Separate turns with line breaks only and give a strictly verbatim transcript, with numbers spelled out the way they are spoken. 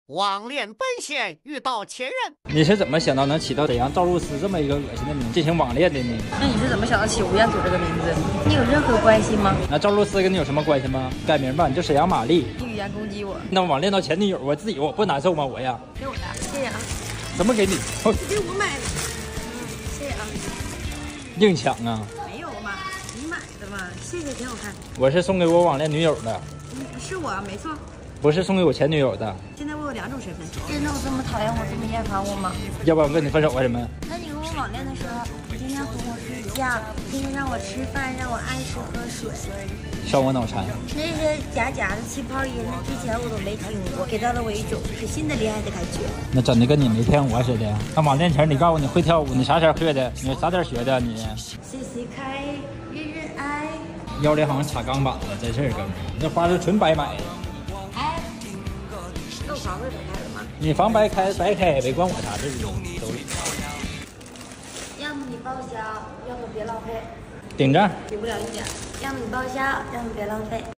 网恋奔现遇到前任。
你是怎么想到能起到得让赵露思这么一个恶心的名字进行网恋的呢？
那你是怎么想到起吴彦祖这个名字？你有任何关系吗？
那赵露思跟你有什么关系吗？改名吧，你就沈阳玛丽。
你语言攻击我，
那网恋到前女友，我自己我不难受吗？我呀，
给我的，谢谢啊。
怎么给你？
给我买的，嗯，谢谢啊。
硬抢啊？
没有嘛，你买的嘛，谢谢，挺好看。
我是送给我网恋女友的。
嗯，是我，没错。
不是送给我前女友的。
现在我有两种身份。真的有这么讨厌我，这么厌烦我吗？
要不然我跟你分手干什么？
那你跟我网恋的时候，天天哄我睡觉，天天让我吃饭，让我按时喝水，
伤我脑残。
那些假假的气泡音，之前我都没听过，给到了我一种可信的恋爱的感觉。
那真的跟你没骗我似的。那网恋前你告诉你会跳舞，你啥前学的？你啥点学的？你
C C 开，人人爱。
腰里好像插钢板了，真是哥们儿，那花是纯白买的。
哎，那我房子白开了吗？
你房白开白开呗，关我啥事？手里。
要么你报销，要么别浪费。
顶着。
给不了一点，要么你报销，要么别浪费。